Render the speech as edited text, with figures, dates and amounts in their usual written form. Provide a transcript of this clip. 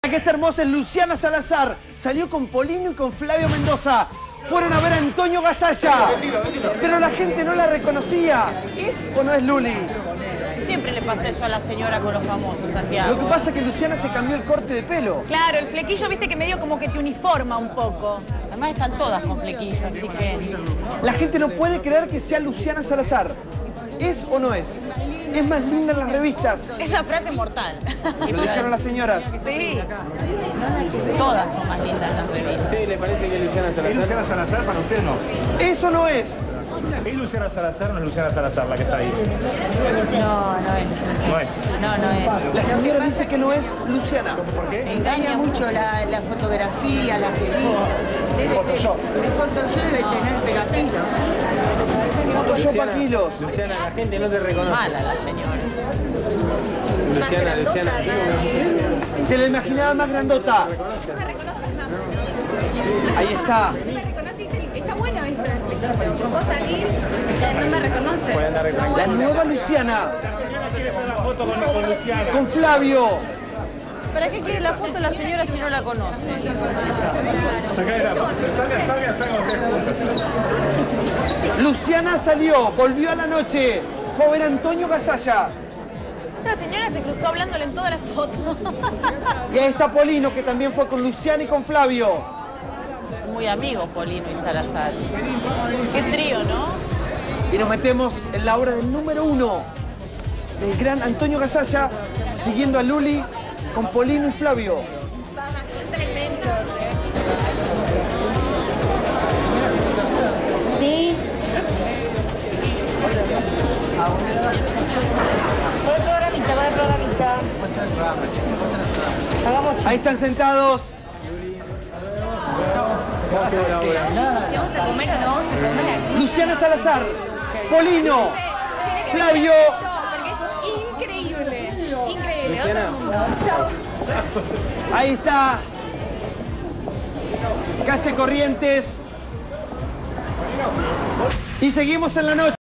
La que está hermosa es Luciana Salazar. Salió con Polino y con Flavio Mendoza. Fueron a ver a Antonio Gasalla. Pero la gente no la reconocía. ¿Es o no es Luli? Siempre le pasa eso a la señora con los famosos, Santiago. Lo que pasa es que Luciana se cambió el corte de pelo. Claro, el flequillo, viste que medio como que te uniforma un poco. Además están todas con flequillo, así que... La gente no puede creer que sea Luciana Salazar. ¿Es o no es? Es más linda en las revistas. Esa frase es mortal. Lo dijeron las señoras. Sí. Todas son más lindas en las revistas. ¿A usted le parece que es Luciana Salazar? ¿Es Luciana Salazar para usted no? ¿Eso no es? ¿Es Luciana Salazar o no es Luciana Salazar la que está ahí? No, no es. No es. No es. La señora dice que no es Luciana. ¿Por qué? Engaña mucho la fotografía, la revistas. Photoshop. El Photoshop debe tener pegatina. Photoshop a kilos. Luciana, la gente no te reconoce. Mala la señora. Luciana. Se la imaginaba más grandota. Ahí está. Está bueno esto del flequillo. Vos salir, no me reconoce. Puede andar La retranquila. nueva Luciana. La señora quiere ver la foto con Luciana. Con Flavio. ¿Para qué quiere la foto la señora si no la conoce? Salga ustedes juntos. Luciana salió, volvió a la noche. Fue a ver a Antonio Gasalla. La señora se cruzó hablándole en todas las fotos. Y ahí está Polino, que también fue con Luciana y con Flavio. Muy amigos Polino y Salazar. Qué trío, ¿no? Y nos metemos en la obra del número 1 del gran Antonio Gasalla, siguiendo a Luli con Polino y Flavio. Son tremendos, ¿Sí? Con el programita. Hagamos Ahí están sentados. Si vamos a comer o no vamos a comer. Luciana Salazar, Polino, Flavio. Porque es increíble. Increíble. Luciana. Otro mundo. Chao. Ahí está. Calle Corrientes. Y seguimos en la noche.